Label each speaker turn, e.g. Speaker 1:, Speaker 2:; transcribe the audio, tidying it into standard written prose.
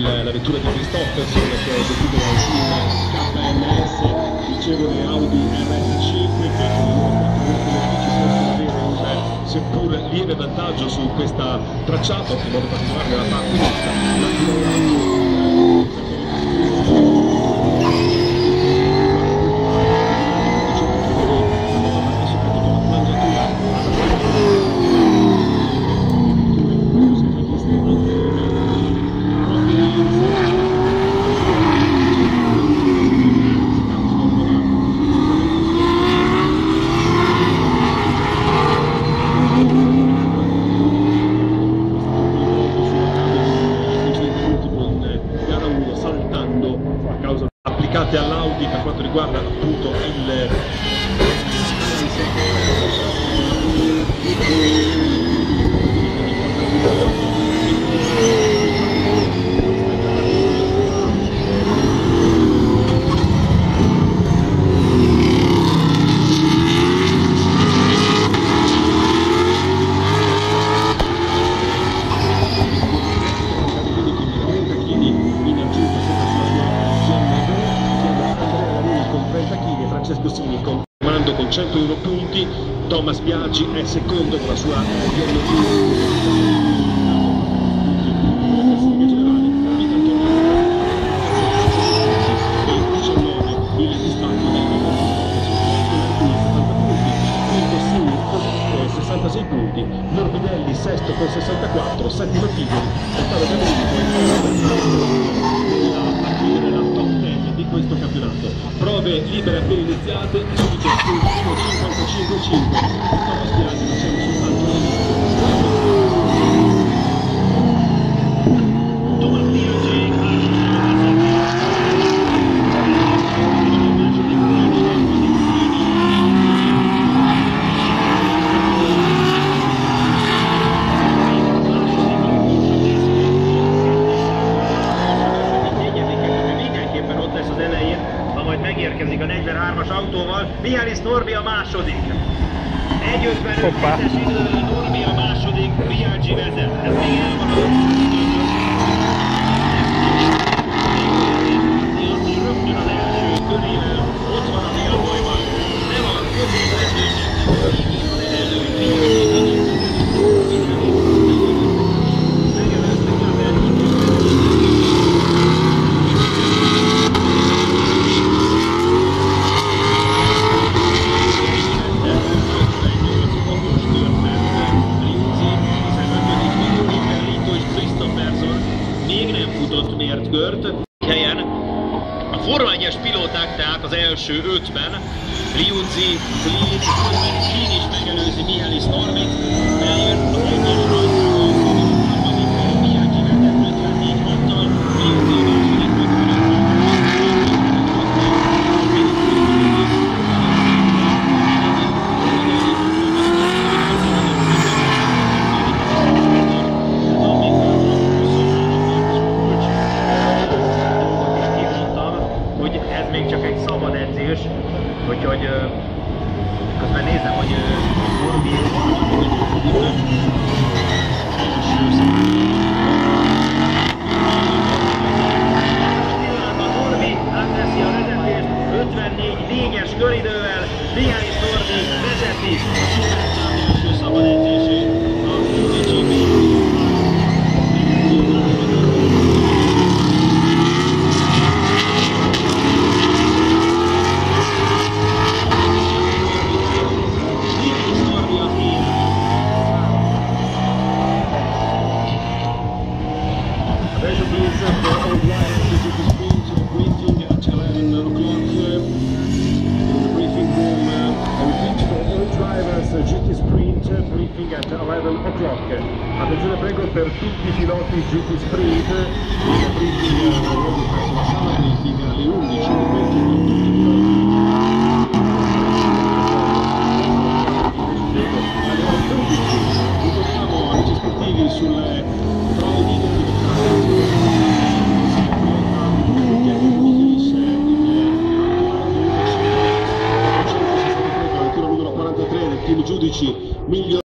Speaker 1: la vettura di Christopherson che è definita sul KMS, dicevo le Audi RS5 che con i loro 4 benefici possono avere un seppur lieve vantaggio su questa tracciato, in modo particolare nella parte destra. Applicate all'Audi per quanto riguarda appunto il Scossini con comando con 101 punti, Thomas Biaggi è secondo con la sua punti, Morbidelli sesto con 64, settimo Tigri, ottavo nella top 10 di questo campionato. Prove libere appena iniziate, subito sul 55-5, Thomas Biaggi facendo
Speaker 2: megérkezik a 43-as autóval, Mihály Norbi a második. 1:55-es idővel Norbi a második, Biaggi vezet. Ez még elmarad. Rögtön az első körével ott van a félbolyban. Nem a középmezőnynek, az előtt kört helyen. A Forma 1-es pilóták tehát az első 5-ben, Liuzzi, Klin is megelőzi Mihály Normit, eljön az 1-es rajtáról, harmadik Biaggi vezet 54-6-tal, Liuzzi a második 55-tel. Úgyhogy közben nézem, hogy Norbi átveszi a vezetést 54-4-es köridővel, Mihály Norbi vezeti a Supercard első szabad edzését a MotoGP. At 11 o'clock. Attenzione prego per tutti i piloti GT Sprint, il briefing presso la sala briefing alle 11 di alle ore 12 ritorniamo ai rispettivi sulle prove di il tiro numero 43 del team giudici migliore.